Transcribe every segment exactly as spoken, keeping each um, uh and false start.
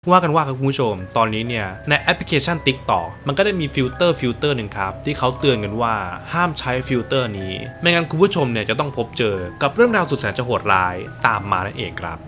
ว่ากันว่าครับคุณผู้ชมตอนนี้เนี่ยในแอปพลิเคชัน TikTok มันก็ได้มีฟิลเตอร์ฟิลเตอร์หนึ่งครับที่เขาเตือนกันว่าห้ามใช้ฟิลเตอร์นี้ไม่งั้นคุณผู้ชมเนี่ยจะต้องพบเจอกับเรื่องราวสุดแสนจะโหดร้ายตามมานั่นเองครับ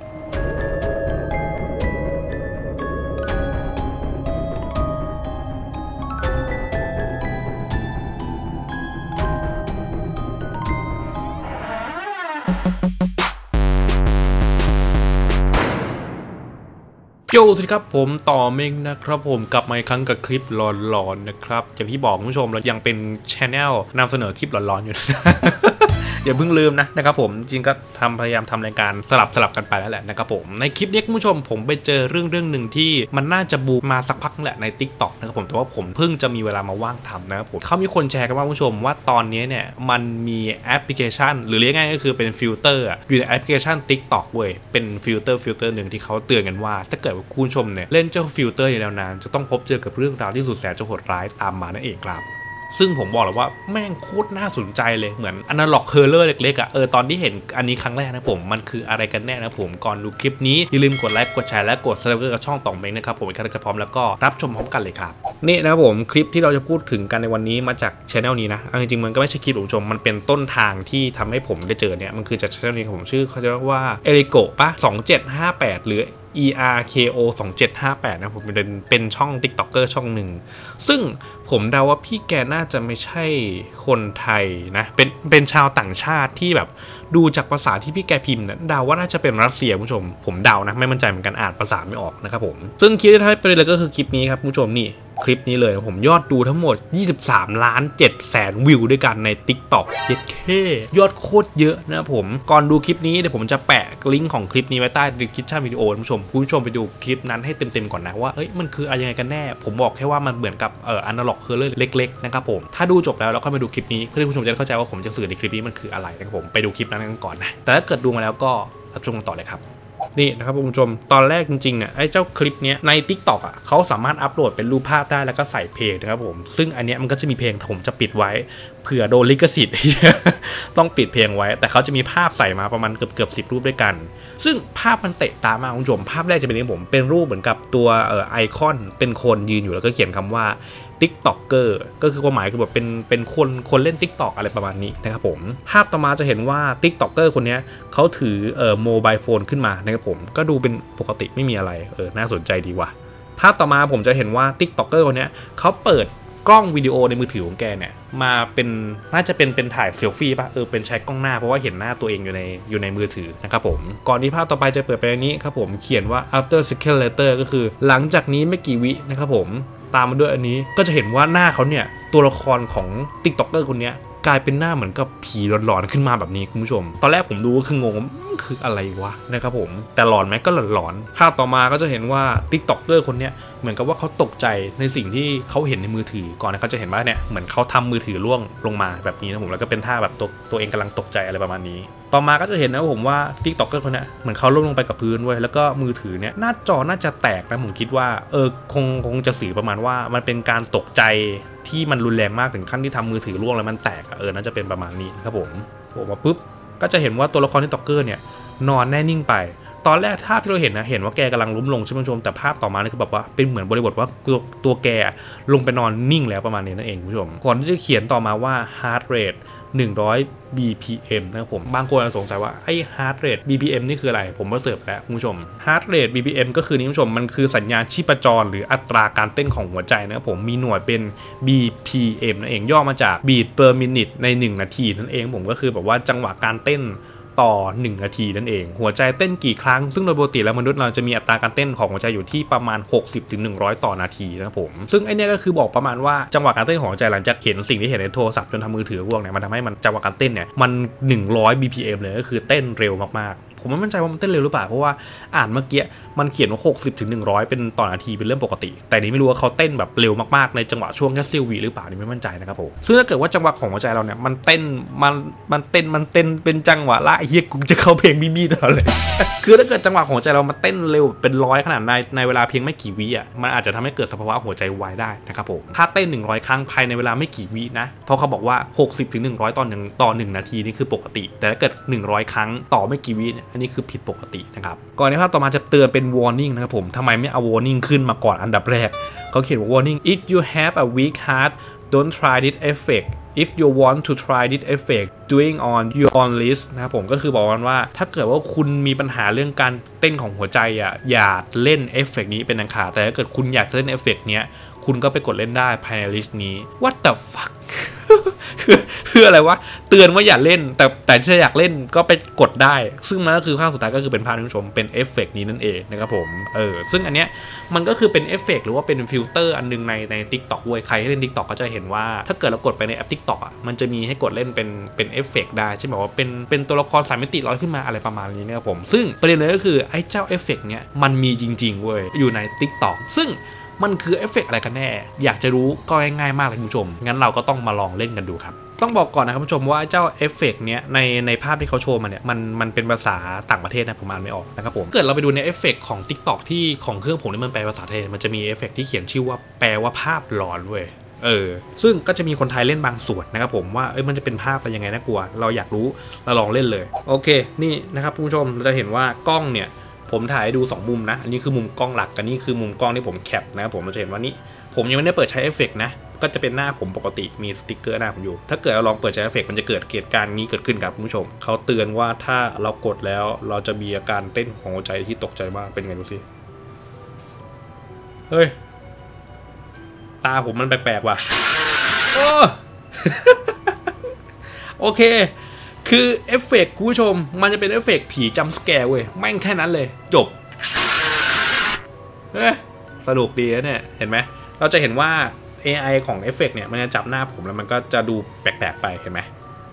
โยสวัสดีครับผมต่อเมงนะครับผมกลับมาอีกครั้งกับคลิปหลอนๆนะครับอย่างที่บอกคุณผู้ชมเรายังเป็นช anel นำเสนอคลิปหลอนๆอยู่ อย่าเพิ่งลืมนะนะครับผมจริงก็ทำพยายามทำรายการสลับสลับกันไปแล้วแหละนะครับผมในคลิปนี้คุณผู้ชมผมไปเจอเรื่องเรื่องหนึ่งที่มันน่าจะบูมมาสักพักแหละใน TikTok นะครับผมแต่ว่าผมเพิ่งจะมีเวลามาว่างทำนะครับผมเขามีคนแชร์กันว่าคุณผู้ชมว่าตอนนี้เนี่ยมันมีแอปพลิเคชันหรือเรียกง่ายก็คือเป็นฟิลเตอร์อยู่ในแอปพลิเคชัน TikTok เว้ยเป็นฟิลเตอร์ฟิลเตอร์หนึ่งที่เขาเตือนกันว่าถ้าเกิดว่าคุณผู้ชมเนี่ยเล่นเจ้าฟิลเตอร์อย่างนานจะต้องพบเจอกับเรื่องราวที่สุดแสนจะโหดร้ายตามมานั่นเองครับซึ่งผมบอกเลยว่าแม่งโคตรน่าสนใจเลยเหมือนอนาล็อกเฮอร์เลอร์เล็กๆอ่ะเออตอนที่เห็นอันนี้ครั้งแรกนะผมมันคืออะไรกันแน่นะผมก่อนดูคลิปนี้อย่าลืมกดไลค์กดแชร์และกดซับสไครบ์กับช่องต่องเมงนะครับผมอีกครั้งพร้อมแล้วก็รับชมพร้อมกันเลยครับนี่นะครับผมคลิปที่เราจะพูดถึงกันในวันนี้มาจากช anel นี้นะจริงๆมันก็ไม่ใช่คลิปคุณผู้ชมมันเป็นต้นทางที่ทำให้ผมได้เจอเนี่ยมันคือจากช anel นี้ผมชื่อเขาจะเรียกว่าเอริโกะปะสองเจ็ดห้าแปดหรืออี อาร์ เค โอ สองเจ็ดห้าแปดนะผมเป็นเป็นช่อง TikToker ช่องหนึ่งซึ่งผมเดาว่าพี่แกน่าจะไม่ใช่คนไทยนะเป็นเป็นชาวต่างชาติที่แบบดูจากภาษาที่พี่แกพิมพ์นะเดาว่าน่าจะเป็นรัสเซียคุณผู้ชมผมเดานะไม่มั่นใจเหมือนกันอ่านภาษาไม่ออกนะครับผมซึ่งคลิปที่ให้ไปเลยก็คือคลิปนี้ครับคุณผู้ชมนี่คลิปนี้เลยผมยอดดูทั้งหมดยี่สิบสามล้านเจ็ดแสนวิวด้วยกันใน TikTok เย็ดเคยอดโคตรเยอะนะผมก่อนดูคลิปนี้เดี๋ยวผมจะแปะลิงก์ของคลิปนี้ไว้ใต้ดีสคริปชั่นวิดีโอคุณผู้ชมคุณผู้ชมไปดูคลิปนั้นให้เต็มๆก่อนนะว่าเฮ้ยมันคืออะไรยังไงกันแน่ผมบอกแค่ว่ามันเหมือนกับเอ่ออนาล็อกเฮอร์เลอร์เล็กๆนะครับผมถ้าดูจบแล้วแล้วค่อยมาดูคลิปนี้เพื่อที่คุณผู้ชมจะเข้าใจว่าผมจะสื่อในคลิปนี้มันคืออะไรนะครับผมไปดูคลิปนั้นกันก่อนนะแต่ถ้าเกิดดูมาแล้วก็รับชมกันต่อเลยครับนี่นะครับคุณผู้ชมตอนแรกจริงๆเนี่ยไอ้เจ้าคลิปเนี้ยใน TikTok อ่ะเขาสามารถอัปโหลดเป็นรูปภาพได้แล้วก็ใส่เพลงนะครับผมซึ่งอันเนี้ยมันก็จะมีเพลงผมจะปิดไว้เผื่อโดนลิขสิทธิ์ ต้องปิดเพลงไว้แต่เขาจะมีภาพใส่มาประมาณเกือบเกือบสิบรูปด้วยกันซึ่งภาพมันเตะตามากคุณผู้ชมภาพแรกจะเป็นอย่างผมเป็นรูปเหมือนกับตัวเอ่อไอคอนเป็นคนยืนอยู่แล้วก็เขียนคำว่าTikToker ก็คือความหมายคือแบบเป็นเป็นคนคนเล่น TikTok อะไรประมาณนี้นะครับผมภาพต่อมาจะเห็นว่า TikToker คนนี้เขาถือเอ่อโมบายโฟนขึ้นมานะครับผมก็ดูเป็นปกติไม่มีอะไรเออน่าสนใจดีว่ะภาพต่อมาผมจะเห็นว่า TikToker คนนี้เขาเปิดกล้องวิดีโอในมือถือของแกเนี่ยมาเป็นน่าจะเป็นเป็นถ่ายเซลฟี่ป่ะเออเป็นใช้กล้องหน้าเพราะว่าเห็นหน้าตัวเองอยู่ในอยู่ในมือถือนะครับผมก่อนที่ภาพต่อไปจะเปิดไปนี้ครับผมเขียนว่า after second later ก็คือหลังจากนี้ไม่กี่วินะครับผมตามมาด้วยอันนี้ก็จะเห็นว่าหน้าเขาเนี่ยตัวละครของ TikToker คนนี้กลายเป็นหน้าเหมือนกับผีหลอนๆขึ้นมาแบบนี้คุณผู้ชมตอนแรกผมดูก็คืองงคืออะไรวะนะครับผมแต่หลอนไหมก็หลอนๆภาพต่อมาก็จะเห็นว่า TikToker คนนี้เหมือนกับว่าเขาตกใจในสิ่งที่เขาเห็นในมือถือก่อนนะเขาจะเห็นว่าเนี่ยเหมือนเขาทำมือถือล่วงลงมาแบบนี้นะผมแล้วก็เป็นท่าแบบตัวตัวเองกำลังตกใจอะไรประมาณนี้ต่อมาก็จะเห็นนะผมว่า TikToker คนนี้เหมือนเขาล่วงลงไปกับพื้นเว้ยแล้วก็มือถือเนี่ยหน้าจอน่าจะแตกนะผมคิดว่าเออคงคงจะสื่อประมาณว่ามันเป็นการตกใจที่มันรุนแรงมากถึงขั้นที่ทำมือถือร่วงแล้วมันแตกเออน่าจะเป็นประมาณนี้ครับผมผมมาปุ๊บก็จะเห็นว่าตัวละครTikTokerเนี่ยนอนแน่นิ่งไปตอนแรกภาพที่เราเห็นนะเห็นว่าแกกำลังล้มลงใช่ไหมชมแต่ภาพต่อมานี่คือแบบว่าเป็นเหมือนบริบทว่าตัวตัวแกลงไปนอนนิ่งแล้วประมาณนี้นั่นเองคุณผู้ชมก่อนที่จะเขียนต่อมาว่า heart rate หนึ่งร้อย บี พี เอ็ม นะครับผมบางคนสงสัยว่าไอ้ heart rate บี พี เอ็ม นี่คืออะไรผมก็เสิร์ชแล้วคุณผู้ชม heart rate บี พี เอ็ม ก็คือนี่คุณผู้ชมมันคือสัญญาณชีพจรหรืออัตราการเต้นของหัวใจนะครับผมมีหน่วยเป็น บี พี เอ็ม นั่นเองย่อมาจาก beat per minute ในหนึ่งนาทีนั่นเองผมก็คือแบบว่าจังหวะการเต้นต่อหนึ่งนาทีนั่นเองหัวใจเต้นกี่ครั้งซึ่งโดยปกติแล้วมนุษย์เราจะมีอัตราการเต้นของหัวใจอยู่ที่ประมาณ หกสิบถึงหนึ่งร้อย ต่อนาทีนะครับผมซึ่งไอเนี้ยก็คือบอกประมาณว่าจังหวะการเต้นของหัวใจหลังจากเห็นสิ่งที่เห็นในโทรศัพท์จนทำมือถือร่วงเนี่ยมันทำให้มันจังหวะการเต้นเนี่ยมันหนึ่งร้อย บี พี เอ็ม เลยก็คือเต้นเร็วมากๆผมไม่มั่นใจว่ามันเต้นเร็วหรือเปล่าเพราะว่าอ่านเมื่อกี้มันเขียนว่า หกสิบถึงหนึ่งร้อย เป็นต่อนาทีเป็นเรื่องปกติแต่นี้ไม่รู้ว่าเขาเต้นแบบเร็วมากๆในจังหวะช่วงแค่เซลวีหรือเปล่านี่ไม่มั่นใจนะครับผมซึ่งถ้าเกิดว่าจังหวะของหัวใจเราเนี่ยมันเต้นมันมันเต้นมันเต้นเป็นจังหวะละเฮียกูจะเข้าเพลงบี้ๆตลอดเลย คือถ้าเกิดจังหวะหัวใจเรามาเต้นเร็วเป็นร้อยขนาดในในเวลาเพียงไม่กี่วิอ่ะมันอาจจะทำให้เกิดสภาวะหัวใจวายได้นะครับผมถ้าเต้นหนึ่งร้อยครั้งภายในเวลาไม่กี่วินะเพราะเขาบอกว่า หกสิบถึงหนึ่งร้อย ต่อหนึ่งต่อหนึ่งนาทีนี่คือปกติแต่ถ้าเกิดหนึ่งร้อยครั้งต่อไม่กี่วิอันนี้คือผิดปกตินะครับก่อนนี้ภาพต่อมาจะเตือนเป็น warning นะครับผมทำไมไม่เอา warning ขึ้นมาก่อนอันดับแรกเขาเขียนว่า warning if you have a weak heart don't try this effect if you want to try this effect doing on your own list นะครับผมก็คือบอกกันว่าถ้าเกิดว่าคุณมีปัญหาเรื่องการเต้นของหัวใจอ่ะอย่าเล่นเอฟเฟกต์นี้เป็นอันขาดแต่ถ้าเกิดคุณอยากเล่นเอฟเฟกต์เนี้ยคุณก็ไปกดเล่นได้ภายในลิสต์นี้ what the fuck คือคืออะไรวะเตือนว่าอย่าเล่นแต่แต่ถ้าอยากเล่นก็ไปกดได้ซึ่งมันก็คือภาพสุดท้ายก็คือเป็นภาพที่ผู้ชมเป็นเอฟเฟกต์นี้นั่นเองนะครับผมเออซึ่งอันเนี้ยมันก็คือเป็นเอฟเฟกต์หรือว่าเป็นฟิลเตอร์อันนึงในใน TikTok เว้ยใครที่เล่น TikTok ก็จะเห็นว่าถ้าเกิดเรากดไปในแอป TikTok อ่ะมันจะมีให้กดเล่นเป็นเป็นเอฟเฟกต์ได้ใช่ไหมว่าเป็นเป็นตัวละครสามมิติลอยขึ้นมาอะไรประมาณนี้นะครับผมซึ่งประเด็นเลยก็คือไอ้เจ้าเอฟเฟกต์เนี้ยมันมีจริงๆเว้ยอยู่ใน TikTok ซึ่งมันคือเอฟเฟกต์อะไรกันแน่อยากจะรู้ก็ง่ายๆมากเลยคุณผู้ชมงั้นเราก็ต้องมาลองเล่นกันดูครับต้องบอกก่อนนะครับคุณผู้ชมว่าเจ้าเอฟเฟกต์เนี้ยในในภาพที่เขาโชว์มาเนี่ยมันมันเป็นภาษาต่างประเทศนะผมอ่านไม่ออกนะครับผมเกิดเราไปดูในเอฟเฟกต์ของ TikTok ที่ของเครื่องผมที่มันแปลภาษาไทยมันจะมีเอฟเฟกต์ที่เขียนชื่อว่าแปลว่าภาพหลอนเว้ยเออซึ่งก็จะมีคนไทยเล่นบางส่วนนะครับผมว่าเอ้ยมันจะเป็นภาพอะไรยังไงน่ากลัวเราอยากรู้เราลองเล่นเลยโอเคนี่นะครับคุณผู้ชมเราจะเห็นว่ากล้องเนี่ยผมถ่ายดูสองมุมนะอันนี้คือมุมกล้องหลักอันนี้คือมุมกล้องที่ผมแคปนะครับผมเราจะเห็นว่านี่ผมยังไม่ได้เปิดใช้เอฟเฟกต์นะก็จะเป็นหน้าผมปกติมีสติ๊กเกอร์หน้าผมอยู่ถ้าเกิดเราลองเปิดใช้เอฟเฟกต์มันจะเกิดเหตุการณ์นี้เกิดขึ้นครับคุณผู้ชมเขาเตือนว่าถ้าเรากดแล้วเราจะมีอาการเต้นของหัวใจที่ตกใจมากเป็นไงดูสิเฮ้ยตาผมมันแปลกๆว่ะโอ้ โอเคคือเอฟเฟกต์คุณผู้ชมมันจะเป็นเอฟเฟกต์ผีจัมป์สแกร์เว้ยแม่งแค่นั้นเลยจบเฮ้ยสนุกดีนะเนี่ยเห็นไหมเราจะเห็นว่า เอ ไอ ของเอฟเฟกต์เนี่ยมันจะจับหน้าผมแล้วมันก็จะดูแปลกๆไปเห็นไหม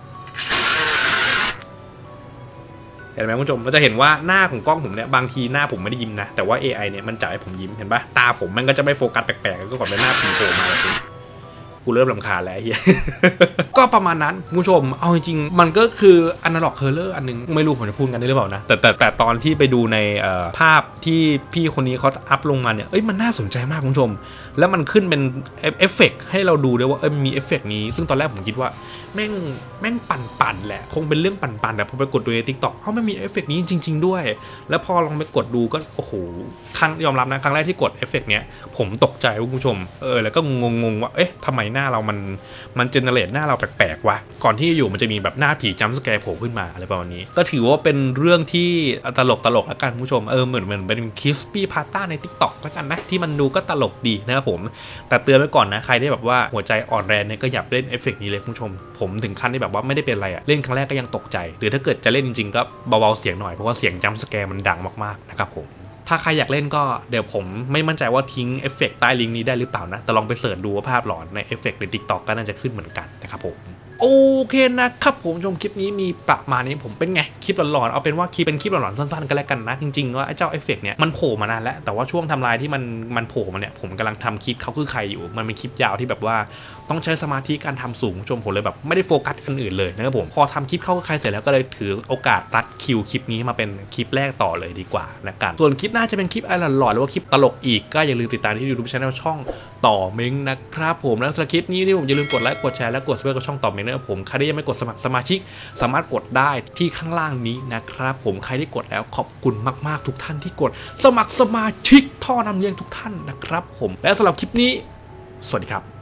เห็นไหมคุณผู้ชมเราจะเห็นว่าหน้าของกล้องผมเนี่ยบางทีหน้าผมไม่ได้ยิ้มนะแต่ว่า เอ ไอ เนี่ยมันจับให้ผมยิ้มเห็นปะตาผมมันก็จะไม่โฟกัสแปลกๆก็ก่อนเป็นหน้าผีโผล่มาแบบนี้กูเริ่มรำคาญแล้วเฮีย ก็ประมาณนั้นคุณผู้ชมเอาจริงๆมันก็คืออนาล็อกเคอร์เลอร์อันนึงไม่รู้ผมจะพูดกันได้หรือเปล่านะแต่แต่แต่ตอนที่ไปดูในภาพที่พี่คนนี้เขาอัพลงมาเนี่ยเอ้ยมันน่าสนใจมากคุณผู้ชมแล้วมันขึ้นเป็นเอฟเฟกต์ให้เราดูด้วยว่าเอ้ยมีเอฟเฟกต์นี้ซึ่งตอนแรกผมคิดว่าแม่งแม่งปั่นๆแหละคงเป็นเรื่องปั่นๆแต่พอไปกดดูใน TikTok เอ้าไม่มีเอฟเฟกต์นี้จริงๆด้วยแล้วพอลองไปกดดูก็โอ้โหครั้งยอมรับนะครั้งแรกที่กดเอฟเฟกต์เนี้ยผมตกใจคุณผู้ชมเออแล้วก็งงๆว่าเอ๊ะทำไมหน้าเรามันมันเจเนเรตหน้าเราแปลกๆว่ะก่อนที่อยู่มันจะมีแบบหน้าผีจัมป์สแกร์โผล่ขึ้นมาอะไรประมาณนี้ก็ถือว่าเป็นเรื่องที่ตลกตลกแล้วกันคุณผู้ชมเออเหมือนเหมือนเป็นคริสปี้พาต้าใน TikTok แล้วกันนะที่มันดูก็ตลกดีนะครับผมแต่เตือนไว้ก่อนนะใครที่แบบว่าหัวใจอ่อนแรงเนี่ยก็อย่าเล่นเอฟเฟกต์นี้เลยคุณผู้ชมผมถึงขั้นที่แบบว่าไม่ได้เป็นอะไรอะเล่นครั้งแรกก็ยังตกใจหรือถ้าเกิดจะเล่นจริงๆก็เบาๆเสียงหน่อยเพราะว่าเสียงจัมป์สแกร์มันดังมากๆนะครับผมถ้าใครอยากเล่นก็เดี๋ยวผมไม่มั่นใจว่าทิ้งเอฟเฟกต์ใต้ลิงก์นี้ได้หรือเปล่านะแต่ลองไปเสิร์ชดูว่าภาพหลอนในเอฟเฟกต์ใน TikTok ก็น่าจะขึ้นเหมือนกันนะครับผมโอเคนะครับผมชมคลิปนี้มีประมาณนี้ผมเป็นไงคลิปหลอนๆเอาเป็นว่าคลิปเป็นคลิปหลอนๆสั้นๆก็แล้วกันนะจริงๆว่าไอ้เจ้าเอฟเฟกต์เนี่ยมันโผล่มานานแล้วแต่ว่าช่วงทำลายที่มันมันโผล่มาเนี่ยผมกำลังทำคลิปเขาคือใครอยู่มันเป็นคลิปยาวที่แบบว่าต้องใช้สมาธิการทำสูงชมผมเลยแบบไม่ได้โฟกัสอันอื่นเลยนะครับผมพอทำคลิปเข้ากับใครเสร็จแล้วก็เลยถือโอกาสตัดคิวคลิปนี้มาเป็นคลิปแรกต่อเลยดีกว่านะกันส่วนคลิปหน้าจะเป็นคลิปอะไรหลอนๆหรือว่าคลิปตลกอีกก็อย่าลืมติดตามที่ YouTube Channel ช่องต่อเม้งนะครับผมแล้วสำหรับคลิปนี้ที่ผมอย่าลืมกดไลค์กดแชร์และกด Subscribe กับช่องต่อเม้งนะครับผมใครที่ยังไม่กดสมัครสมาชิกสามารถกดได้ที่ข้างล่างนี้นะครับผมใครที่กดแล้วขอบคุณมากๆทุกท่านที่กดสมัครสมาชิกท่อนำเลี้ยงทุกท่านนะครับผมและสำหรับคลิปนี้สวัสดีครับ